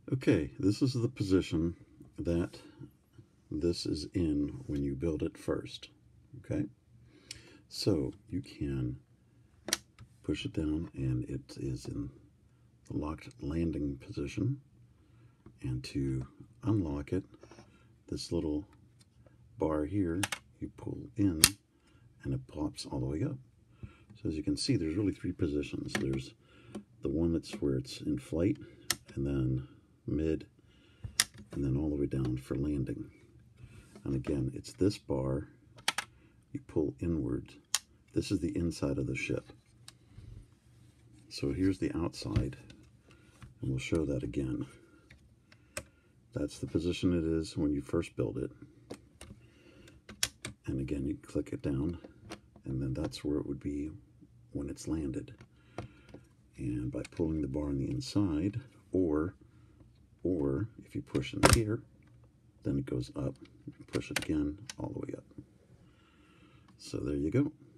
Okay, this is the position that this is in when you build it first. Okay, so you can push it down and it is in the locked landing position, and to unlock it, this little bar here you pull in and it pops all the way up. So as you can see, there's really three positions. There's the one that's where it's in flight, and then mid, and then all the way down for landing. And again, it's this bar you pull inward. This is the inside of the ship. So here's the outside, and we'll show that again. That's the position it is when you first build it. And again, you click it down, and then that's where it would be when it's landed. And by pulling the bar on the inside, or if you push in here, then it goes up. You push it again all the way up. So there you go.